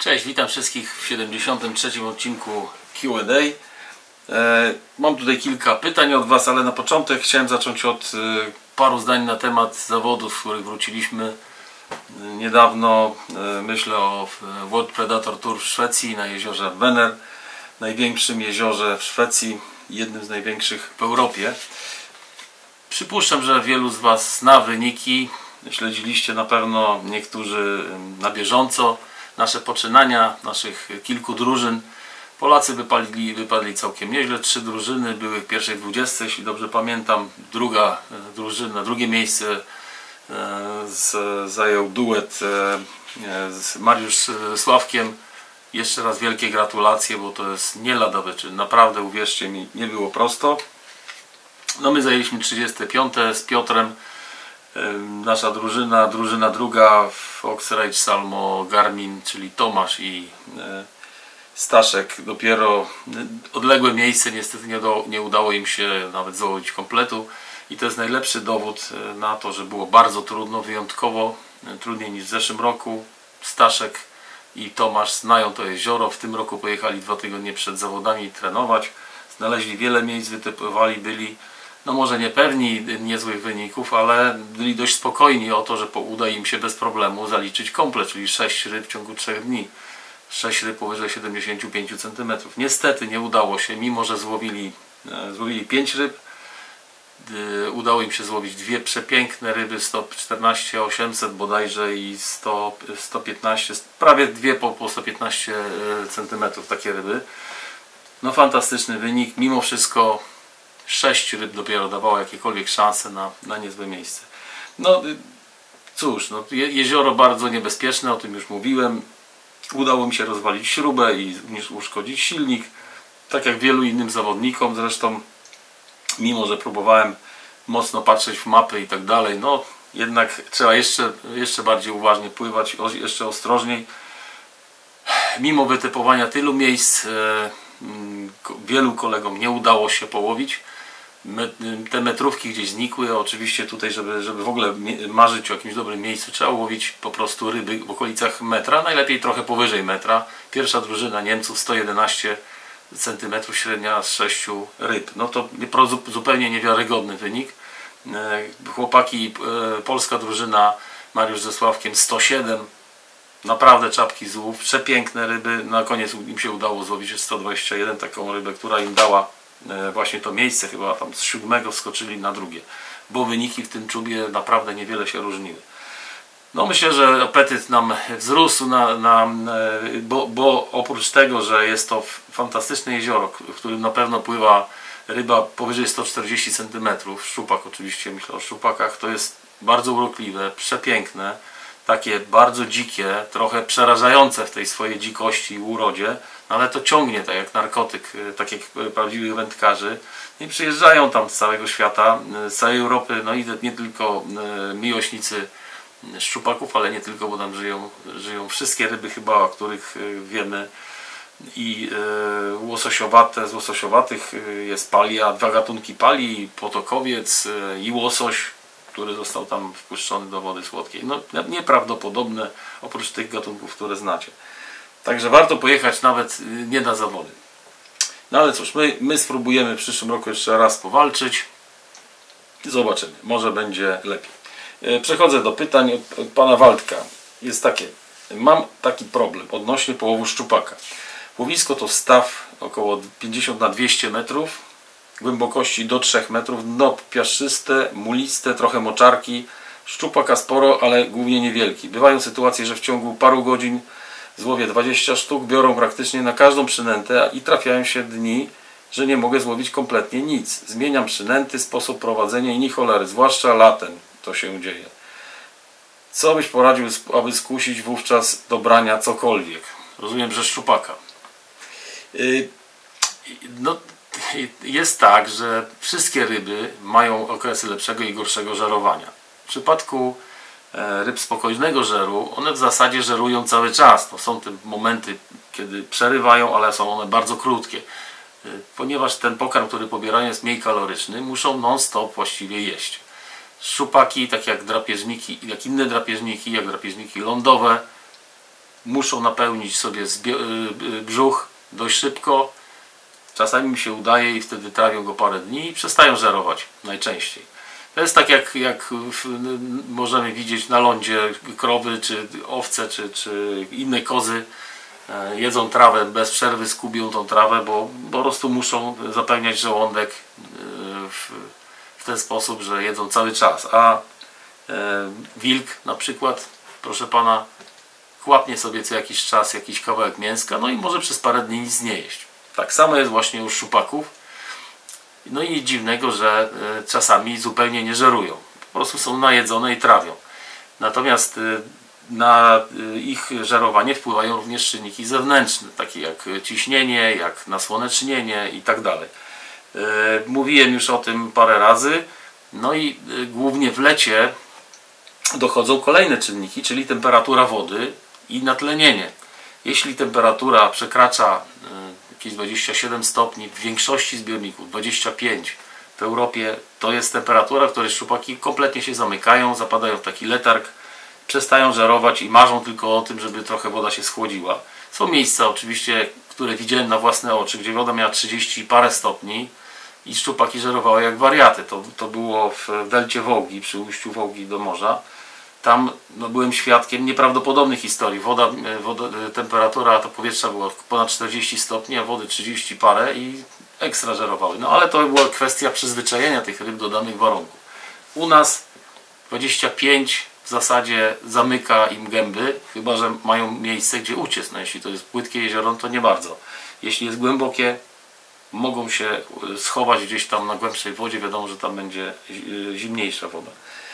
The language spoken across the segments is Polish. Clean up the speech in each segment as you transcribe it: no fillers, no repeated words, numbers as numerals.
Cześć, witam wszystkich w 73. odcinku Q&A. Mam tutaj kilka pytań od Was, ale na początek chciałem zacząć od paru zdań na temat zawodów, z których wróciliśmy niedawno. Myślę o World Predator Tour w Szwecji na jeziorze Vänern, największym jeziorze w Szwecji, jednym z największych w Europie. Przypuszczam, że wielu z Was zna wyniki, śledziliście na pewno niektórzy na bieżąco nasze poczynania, naszych kilku drużyn. Polacy wypadli całkiem nieźle. 3 drużyny były w pierwszej 20, jeśli dobrze pamiętam. Druga drużyna, drugie miejsce zajął duet z Mariusz Sławkiem. Jeszcze raz wielkie gratulacje, bo to jest nie lada wyczyn. Naprawdę, uwierzcie mi, nie było prosto. No my zajęliśmy 35 z Piotrem. Nasza drużyna druga w Oxride Salmo Garmin, czyli Tomasz i Staszek, dopiero odległe miejsce, niestety nie udało im się nawet złowić kompletu i to jest najlepszy dowód na to, że było bardzo trudno, wyjątkowo trudniej niż w zeszłym roku. Staszek i Tomasz znają to jezioro, w tym roku pojechali 2 tygodnie przed zawodami trenować, znaleźli wiele miejsc, wytypowali, byli no może niepewni niezłych wyników, ale byli dość spokojni o to, że uda im się bez problemu zaliczyć komplet, czyli 6 ryb w ciągu 3 dni. 6 ryb powyżej 75 cm. Niestety nie udało się, mimo że złowili 5 ryb. Udało im się złowić 2 przepiękne ryby, 114 800 bodajże i 115, prawie 2 po 115 cm takie ryby. No fantastyczny wynik, mimo wszystko 6 ryb dopiero dawało jakiekolwiek szanse na niezłe miejsce. No cóż, no, jezioro bardzo niebezpieczne, o tym już mówiłem. Udało mi się rozwalić śrubę i uszkodzić silnik, tak jak wielu innym zawodnikom. Zresztą, mimo że próbowałem mocno patrzeć w mapy i tak dalej, no jednak trzeba jeszcze bardziej uważnie pływać, jeszcze ostrożniej. Mimo wytypowania tylu miejsc, wielu kolegom nie udało się połowić. Te metrówki gdzieś znikły. Oczywiście tutaj, żeby w ogóle marzyć o jakimś dobrym miejscu, trzeba łowić po prostu ryby w okolicach metra, najlepiej trochę powyżej metra. Pierwsza drużyna Niemców 111 cm średnia z 6 ryb. No to zupełnie niewiarygodny wynik. Chłopaki, polska drużyna Mariusz ze Sławkiem 107, naprawdę czapki z łów, przepiękne ryby. Na koniec im się udało złowić 121, taką rybę, która im dała właśnie to miejsce, chyba tam z 7 wskoczyli na drugie, bo wyniki w tym czubie naprawdę niewiele się różniły. No myślę, że apetyt nam wzrósł, bo oprócz tego, że jest to fantastyczne jezioro, w którym na pewno pływa ryba powyżej 140 cm, szczupak oczywiście, myślę o szczupakach, to jest bardzo urokliwe, przepiękne, takie bardzo dzikie, trochę przerażające w tej swojej dzikości i urodzie, ale to ciągnie tak jak narkotyk, tak jak prawdziwych wędkarzy. I przyjeżdżają tam z całego świata, z całej Europy, no i nie tylko miłośnicy szczupaków, ale nie tylko, bo tam żyją wszystkie ryby chyba, o których wiemy. I łososiowate, z łososiowatych jest palia, 2 gatunki pali, potokowiec i łosoś, który został tam wpuszczony do wody słodkiej. No nieprawdopodobne, oprócz tych gatunków, które znacie. Także warto pojechać nawet nie na zawody. No ale cóż, my spróbujemy w przyszłym roku jeszcze raz powalczyć. Zobaczymy, może będzie lepiej. Przechodzę do pytań od pana Waldka. Jest takie, mam taki problem odnośnie połowu szczupaka. Łowisko to staw około 50 na 200 metrów, głębokości do 3 metrów, dno piaszczyste, muliste, trochę moczarki, szczupaka sporo, ale głównie niewielki. Bywają sytuacje, że w ciągu paru godzin złowię 20 sztuk, biorą praktycznie na każdą przynętę i trafiają się dni, że nie mogę złowić kompletnie nic. Zmieniam przynęty, sposób prowadzenia i ni cholery, zwłaszcza latem to się dzieje. Co byś poradził, aby skusić wówczas do brania cokolwiek? Rozumiem, że szczupaka. No, jest tak, że wszystkie ryby mają okresy lepszego i gorszego żerowania. W przypadku ryb spokojnego żeru, one w zasadzie żerują cały czas. No, są te momenty, kiedy przerywają, ale są one bardzo krótkie. Ponieważ ten pokarm, który pobierają, jest mniej kaloryczny, muszą non-stop właściwie jeść. Szczupaki, tak jak drapieżniki, jak inne drapieżniki, jak drapieżniki lądowe, muszą napełnić sobie brzuch dość szybko. Czasami mi się udaje i wtedy trawią go parę dni i przestają żerować najczęściej. To jest tak jak możemy widzieć na lądzie krowy, czy owce, czy inne kozy jedzą trawę bez przerwy, skubią tą trawę, bo po prostu muszą zapełniać żołądek w ten sposób, że jedzą cały czas. A wilk na przykład, proszę pana, chłapnie sobie co jakiś czas jakiś kawałek mięska, no i może przez parę dni nic nie jeść. Tak samo jest właśnie u szczupaków. No i nic dziwnego, że czasami zupełnie nie żerują. Po prostu są najedzone i trawią. Natomiast na ich żerowanie wpływają również czynniki zewnętrzne, takie jak ciśnienie, jak nasłonecznienie i tak dalej. Mówiłem już o tym parę razy. No i głównie w lecie dochodzą kolejne czynniki, czyli temperatura wody i natlenienie. Jeśli temperatura przekracza jakieś 27 stopni, w większości zbiorników 25, w Europie to jest temperatura, w której szczupaki kompletnie się zamykają, zapadają w taki letarg, przestają żerować i marzą tylko o tym, żeby trochę woda się schłodziła. Są miejsca oczywiście, które widziałem na własne oczy, gdzie woda miała 30 parę stopni i szczupaki żerowały jak wariaty. To było w delcie Wołgi, przy ujściu Wołgi do morza. Tam byłem świadkiem nieprawdopodobnych historii. Temperatura to powietrza była ponad 40 stopni, a wody 30 parę i ekstra żerowały. No ale to była kwestia przyzwyczajenia tych ryb do danych warunków. U nas 25 w zasadzie zamyka im gęby, chyba że mają miejsce gdzie uciec. No, jeśli to jest płytkie jezioro, to nie bardzo. Jeśli jest głębokie, mogą się schować gdzieś tam na głębszej wodzie. Wiadomo, że tam będzie zimniejsza woda.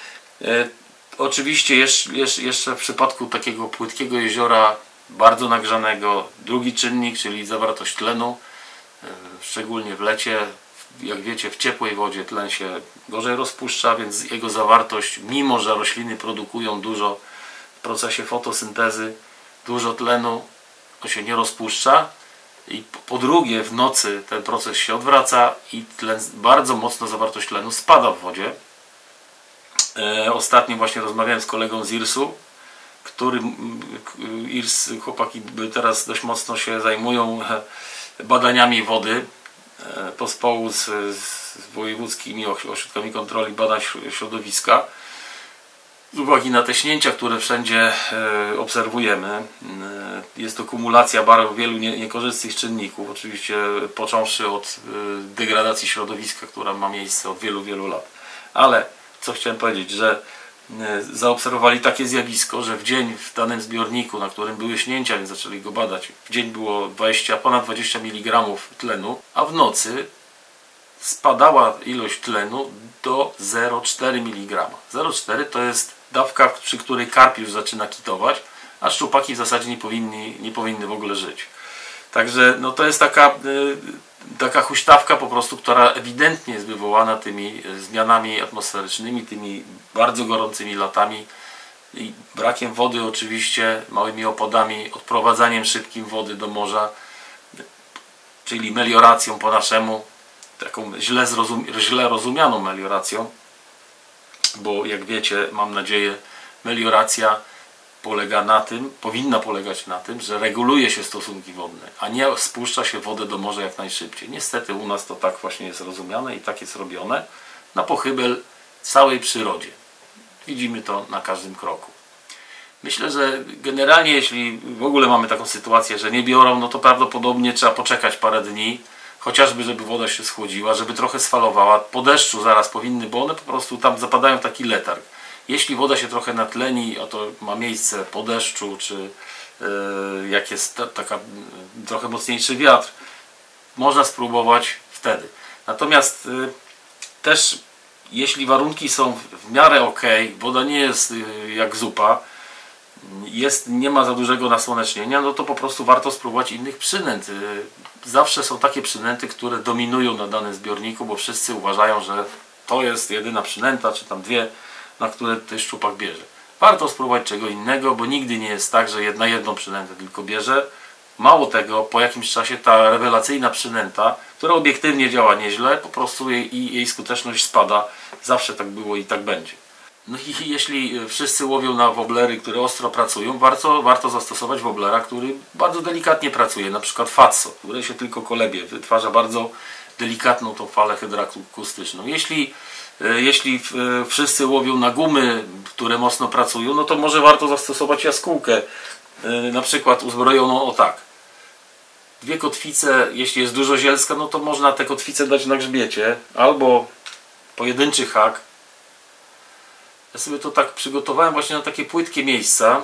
Oczywiście jeszcze w przypadku takiego płytkiego jeziora, bardzo nagrzanego, drugi czynnik, czyli zawartość tlenu, szczególnie w lecie, jak wiecie, w ciepłej wodzie tlen się gorzej rozpuszcza, więc jego zawartość, mimo że rośliny produkują dużo w procesie fotosyntezy, dużo tlenu, to się nie rozpuszcza. I po drugie, w nocy ten proces się odwraca i bardzo mocno zawartość tlenu spada w wodzie. Ostatnio właśnie rozmawiałem z kolegą z IRS-u, chłopaki teraz dość mocno się zajmują badaniami wody pospołu z wojewódzkimi ośrodkami kontroli badań środowiska. Z uwagi na te śnięcia, które wszędzie obserwujemy, jest to kumulacja bardzo wielu niekorzystnych czynników, oczywiście począwszy od degradacji środowiska, która ma miejsce od wielu, wielu lat. Ale co chciałem powiedzieć, że zaobserwowali takie zjawisko, że w dzień w danym zbiorniku, na którym były śnięcia, więc zaczęli go badać, w dzień było ponad 20 mg tlenu, a w nocy spadała ilość tlenu do 0,4 mg. 0,4 to jest dawka, przy której karp już zaczyna kitować, a szczupaki w zasadzie nie powinny w ogóle żyć. Także no, to jest taka huśtawka po prostu, która ewidentnie jest wywołana tymi zmianami atmosferycznymi, tymi bardzo gorącymi latami i brakiem wody oczywiście, małymi opadami, odprowadzaniem szybkim wody do morza, czyli melioracją po naszemu, taką źle rozumianą melioracją, bo jak wiecie, mam nadzieję, melioracja powinna polegać na tym, że reguluje się stosunki wodne, a nie spuszcza się wodę do morza jak najszybciej. Niestety u nas to tak właśnie jest rozumiane i tak jest robione na pochybel całej przyrodzie. Widzimy to na każdym kroku. Myślę, że generalnie jeśli w ogóle mamy taką sytuację, że nie biorą, no to prawdopodobnie trzeba poczekać parę dni, chociażby żeby woda się schłodziła, żeby trochę sfalowała. Po deszczu zaraz powinny, bo one po prostu tam zapadają w taki letarg. Jeśli woda się trochę natleni, a to ma miejsce po deszczu, czy jak jest taka trochę mocniejszy wiatr, można spróbować wtedy. Natomiast też jeśli warunki są w miarę ok, woda nie jest jak zupa, nie ma za dużego nasłonecznienia, no to po prostu warto spróbować innych przynęt. Zawsze są takie przynęty, które dominują na danym zbiorniku, bo wszyscy uważają, że to jest jedyna przynęta, czy tam dwie, na które ten szczupak bierze. Warto spróbować czego innego, bo nigdy nie jest tak, że jedną przynętę tylko bierze. Mało tego, po jakimś czasie ta rewelacyjna przynęta, która obiektywnie działa nieźle, po prostu jej skuteczność spada. Zawsze tak było i tak będzie. No i jeśli wszyscy łowią na woblery, które ostro pracują, warto zastosować woblera, który bardzo delikatnie pracuje, na przykład Fatso, które się tylko kolebie, wytwarza bardzo delikatną tą falę hydroakustyczną. Jeśli wszyscy łowią na gumy, które mocno pracują, no to może warto zastosować jaskółkę, na przykład uzbrojoną o tak. 2 kotwice, jeśli jest dużo zielska, no to można te kotwice dać na grzbiecie, albo pojedynczy hak. Ja sobie to tak przygotowałem właśnie na takie płytkie miejsca,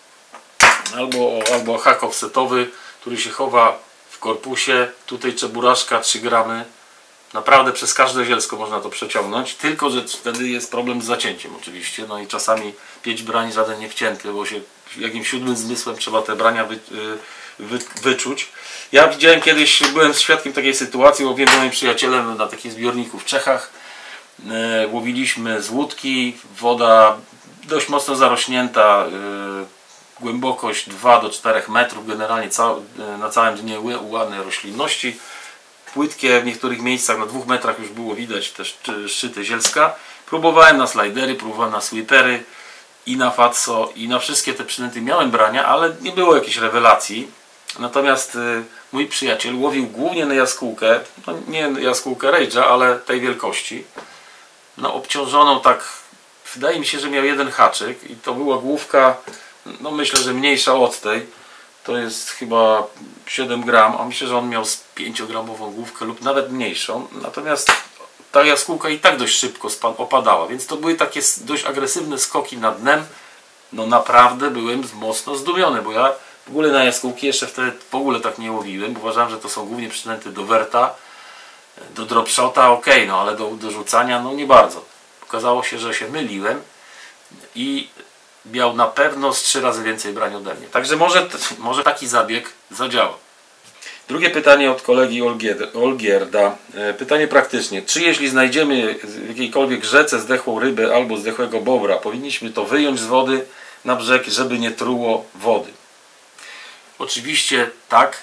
albo hak offsetowy, który się chowa w korpusie. Tutaj czeburaszka 3 gramy. Naprawdę przez każde zielsko można to przeciągnąć, tylko że wtedy jest problem z zacięciem oczywiście. No i czasami pięć brań żaden nie wcięty, bo się jakimś 7. zmysłem trzeba te brania wyczuć. Ja widziałem kiedyś, byłem świadkiem takiej sytuacji, łowiłem z moim przyjacielem na takim zbiorniku w Czechach. Łowiliśmy z łódki, woda dość mocno zarośnięta, głębokość 2 do 4 metrów, generalnie na całym dnie ładne roślinności, płytkie, w niektórych miejscach na 2 metrach już było widać też szczyty zielska. Próbowałem na slajdery, próbowałem na sweepery i na Fatso i na wszystkie te przynęty miałem brania, ale nie było jakiejś rewelacji. Natomiast mój przyjaciel łowił głównie na jaskółkę, no nie jaskółkę Rage'a, ale tej wielkości. No obciążoną tak, wydaje mi się, że miał jeden haczyk i to była główka, no myślę, że mniejsza od tej. To jest chyba 7 gram, a myślę, że on miał z 5-gramową główkę lub nawet mniejszą. Natomiast ta jaskółka i tak dość szybko opadała, więc to były takie dość agresywne skoki nad dnem. No naprawdę byłem mocno zdumiony, bo ja w ogóle na jaskółki jeszcze wtedy w ogóle tak nie łowiłem, bo uważałem, że to są głównie przynęty do werta, do dropshota, ok, no ale do rzucania no nie bardzo. Okazało się, że się myliłem i miał na pewno z 3 razy więcej brań ode mnie. Także może taki zabieg zadziała. Drugie pytanie od kolegi Olgierda. Pytanie praktycznie. Czy jeśli znajdziemy w jakiejkolwiek rzece zdechłą rybę albo zdechłego bobra, powinniśmy to wyjąć z wody na brzeg, żeby nie truło wody? Oczywiście tak.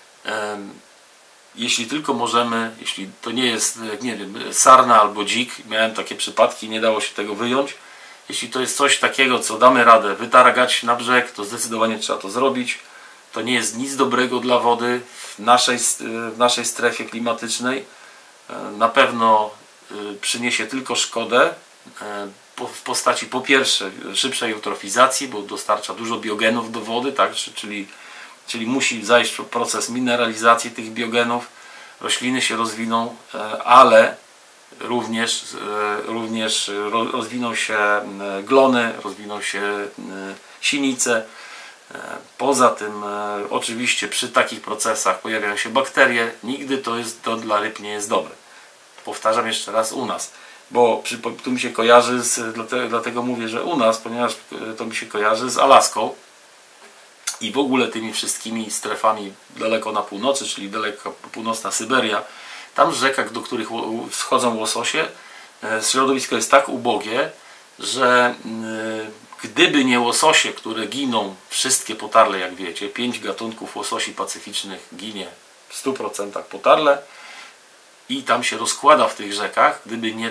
Jeśli tylko możemy, jeśli to nie jest, nie wiem, sarna albo dzik, miałem takie przypadki, nie dało się tego wyjąć. Jeśli to jest coś takiego, co damy radę wytargać na brzeg, to zdecydowanie trzeba to zrobić. To nie jest nic dobrego dla wody w naszej strefie klimatycznej. Na pewno przyniesie tylko szkodę w postaci po pierwsze szybszej eutrofizacji, bo dostarcza dużo biogenów do wody, tak? Czyli musi zajść proces mineralizacji tych biogenów, rośliny się rozwiną, ale również rozwiną się glony, rozwiną się sinice. Poza tym oczywiście przy takich procesach pojawiają się bakterie. Nigdy to dla ryb nie jest dobre. Powtarzam jeszcze raz u nas, bo tu mi się kojarzy dlatego mówię, że u nas, ponieważ to mi się kojarzy z Alaską i w ogóle tymi wszystkimi strefami daleko na północy, czyli daleko północna Syberia. Tam w rzekach, do których wschodzą łososie, środowisko jest tak ubogie, że gdyby nie łososie, które giną, wszystkie potarle, jak wiecie, 5 gatunków łososi pacyficznych ginie w 100% potarle i tam się rozkłada w tych rzekach, gdyby nie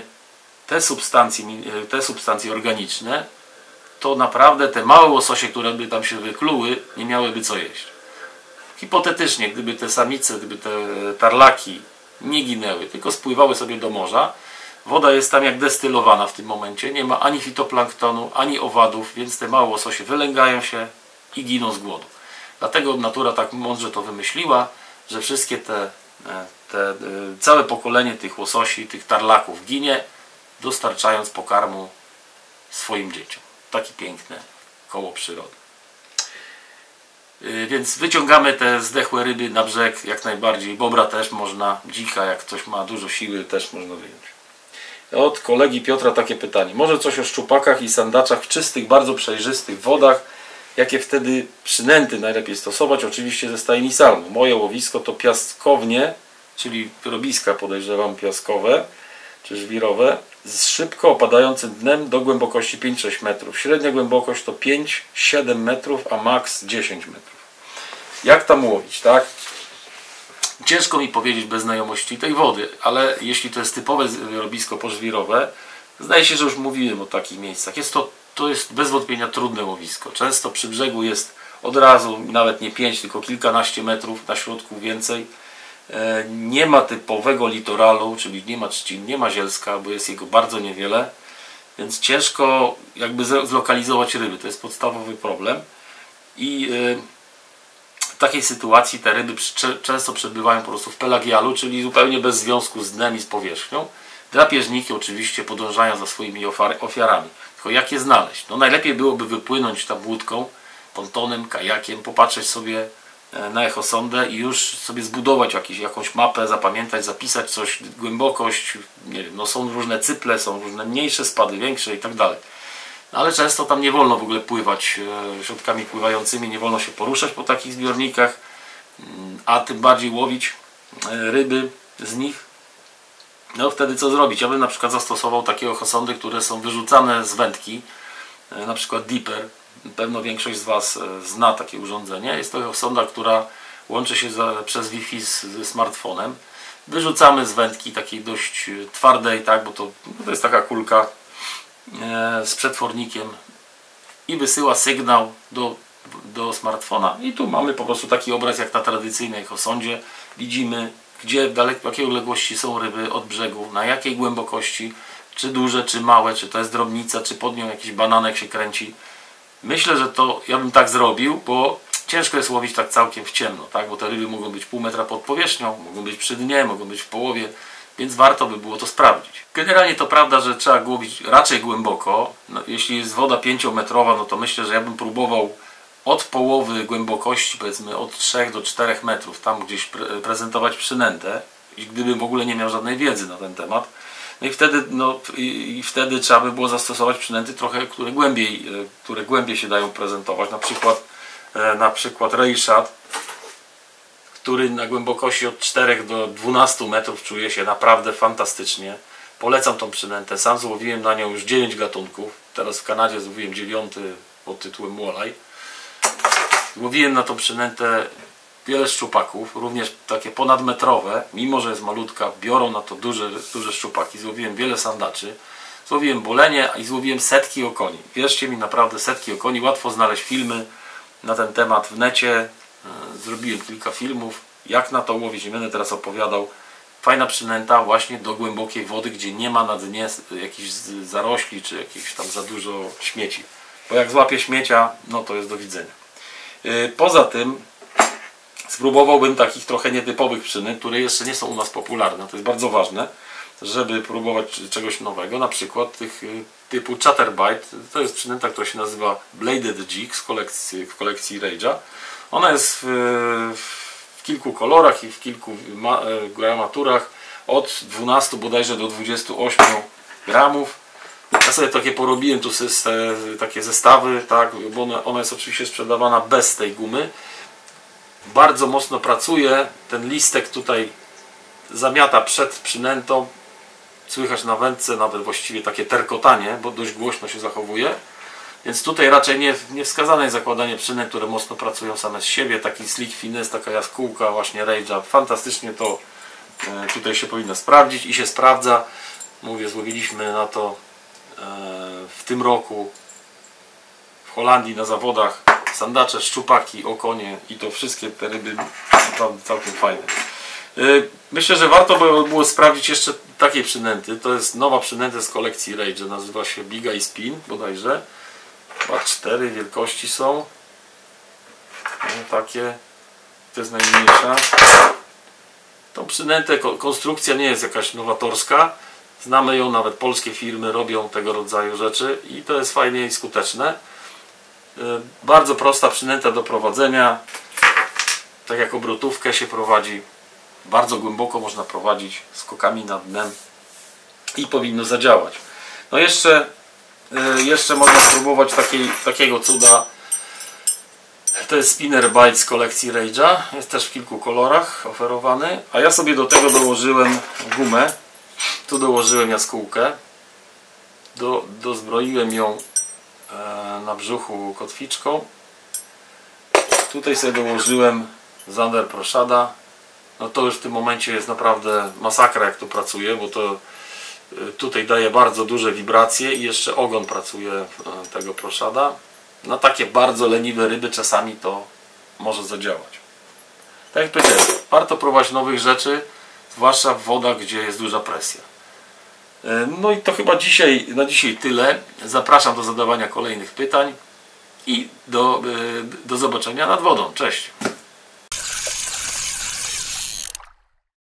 te substancje organiczne, to naprawdę te małe łososie, które by tam się wykluły, nie miałyby co jeść. Hipotetycznie, gdyby te samice, gdyby te tarlaki nie ginęły, tylko spływały sobie do morza, woda jest tam jak destylowana w tym momencie, nie ma ani fitoplanktonu, ani owadów, więc te małe łososie wylęgają się i giną z głodu. Dlatego natura tak mądrze to wymyśliła, że wszystkie całe pokolenie tych łososi, tych tarlaków ginie, dostarczając pokarmu swoim dzieciom. Takie piękne koło przyrody. Więc wyciągamy te zdechłe ryby na brzeg jak najbardziej. Bobra też można, dzika, jak ktoś ma dużo siły, też można wyjąć. Od kolegi Piotra takie pytanie. Może coś o szczupakach i sandaczach w czystych, bardzo przejrzystych wodach? Jakie wtedy przynęty najlepiej stosować? Oczywiście ze stajni salmu. Moje łowisko to piaskownie, czyli robiska, podejrzewam, piaskowe czy żwirowe, z szybko opadającym dnem do głębokości 5-6 metrów. Średnia głębokość to 5-7 metrów, a maks 10 metrów. Jak tam łowić, tak? Ciężko mi powiedzieć bez znajomości tej wody, ale jeśli to jest typowe robisko pożwirowe, Zdaje się, że już mówiłem o takich miejscach. To jest bez wątpienia trudne łowisko. Często przy brzegu jest od razu, nawet nie 5, tylko kilkanaście metrów, na środku więcej. Nie ma typowego litoralu, czyli nie ma trzcin, nie ma zielska, bo jest jego bardzo niewiele. Więc ciężko jakby zlokalizować ryby. To jest podstawowy problem. I w takiej sytuacji te ryby często przebywają po prostu w pelagialu, czyli zupełnie bez związku z dnem i z powierzchnią. Drapieżniki oczywiście podążają za swoimi ofiarami. Tylko jak je znaleźć? No najlepiej byłoby wypłynąć tam łódką, pontonem, kajakiem, popatrzeć sobie na echosondę i już sobie zbudować jakąś mapę, zapamiętać, zapisać coś, głębokość, nie wiem, no są różne cyple, są różne mniejsze spady, większe i tak dalej. Ale często tam nie wolno w ogóle pływać środkami pływającymi, nie wolno się poruszać po takich zbiornikach, a tym bardziej łowić ryby z nich. No wtedy co zrobić? Ja bym na przykład zastosował takie echosondy, które są wyrzucane z wędki, na przykład Dipper. Pewno większość z Was zna takie urządzenie. Jest to echosonda, która łączy się przez Wi-Fi ze smartfonem. Wyrzucamy z wędki takiej dość twardej, tak, bo to jest taka kulka z przetwornikiem i wysyła sygnał do smartfona i tu mamy po prostu taki obraz jak na tradycyjnej echosondzie. Widzimy, gdzie w jakiej odległości są ryby od brzegu, na jakiej głębokości, czy duże, czy małe, czy to jest drobnica, czy pod nią jakiś bananek się kręci. Myślę, że to ja bym tak zrobił, bo ciężko jest łowić tak całkiem w ciemno, tak? Bo te ryby mogą być pół metra pod powierzchnią, mogą być przy dnie, mogą być w połowie, więc warto by było to sprawdzić. Generalnie to prawda, że trzeba łowić raczej głęboko. No, jeśli jest woda 5-metrowa, no to myślę, że ja bym próbował od połowy głębokości, powiedzmy od 3 do 4 metrów, tam gdzieś prezentować przynętę, i gdybym w ogóle nie miał żadnej wiedzy na ten temat. No i wtedy trzeba by było zastosować przynęty trochę, które głębiej się dają prezentować. Na przykład Rayshad, który na głębokości od 4 do 12 metrów czuje się naprawdę fantastycznie. Polecam tą przynętę. Sam złowiłem na nią już 9 gatunków. Teraz w Kanadzie złowiłem 9 pod tytułem Walleye. Łowiłem na tą przynętę wiele szczupaków, również takie ponadmetrowe, mimo że jest malutka, biorą na to duże szczupaki. Złowiłem wiele sandaczy, złowiłem bolenie i złowiłem setki okoni. Wierzcie mi, naprawdę setki okoni. Łatwo znaleźć filmy na ten temat w necie. Zrobiłem kilka filmów, jak na to łowić, nie będę teraz opowiadał. Fajna przynęta właśnie do głębokiej wody, gdzie nie ma na dnie jakichś zarośli, czy jakichś tam za dużo śmieci. Bo jak złapie śmiecia, no to jest do widzenia. Poza tym spróbowałbym takich trochę nietypowych przynęt, które jeszcze nie są u nas popularne. To jest bardzo ważne, żeby próbować czegoś nowego. Na przykład tych typu Chatterbite. To jest przynęta, która się nazywa Bladed Jig w kolekcji Rage'a. Ona jest w kilku kolorach i w kilku gramaturach. Od 12 bodajże do 28 gramów. Ja sobie takie porobiłem tu takie zestawy, tak, bo ona jest oczywiście sprzedawana bez tej gumy. Bardzo mocno pracuje, ten listek tutaj zamiata przed przynętą. Słychać na wędce nawet właściwie takie terkotanie, bo dość głośno się zachowuje. Więc tutaj raczej nie wskazane jest zakładanie przynęt, które mocno pracują same z siebie. Taki Slick Finesse, taka jaskółka właśnie Rage'a. Fantastycznie to tutaj się powinno sprawdzić i się sprawdza. Mówię, złowiliśmy na to w tym roku w Holandii na zawodach sandacze, szczupaki, okonie i to wszystkie te ryby naprawdę całkiem fajne. Myślę, że warto by było sprawdzić jeszcze takie przynęty. To jest nowa przynęta z kolekcji Rage, nazywa się Big Eye Spin bodajże. Chyba 4 wielkości są. Takie. To jest najmniejsza. Tą przynętę, konstrukcja nie jest jakaś nowatorska. Znamy ją, nawet polskie firmy robią tego rodzaju rzeczy i to jest fajnie i skuteczne. Bardzo prosta przynęta do prowadzenia. Tak jak obrotówkę się prowadzi. Bardzo głęboko można prowadzić skokami nad dnem i powinno zadziałać. No jeszcze można spróbować takiego cuda. To jest Spinner Bite z kolekcji Rage'a. Jest też w kilku kolorach oferowany. A ja sobie do tego dołożyłem gumę. Tu dołożyłem jaskółkę. Dozbroiłem ją na brzuchu kotwiczką. Tutaj sobie dołożyłem Zander Pro Shada. No to już w tym momencie jest naprawdę masakra, jak to pracuje, bo to Tutaj daje bardzo duże wibracje i jeszcze ogon pracuje tego proszada. Na takie bardzo leniwe ryby czasami to może zadziałać. Tak jak powiedziałem, warto próbować nowych rzeczy, zwłaszcza w wodach, gdzie jest duża presja. No i to chyba na dzisiaj tyle. Zapraszam do zadawania kolejnych pytań i do zobaczenia nad wodą. Cześć!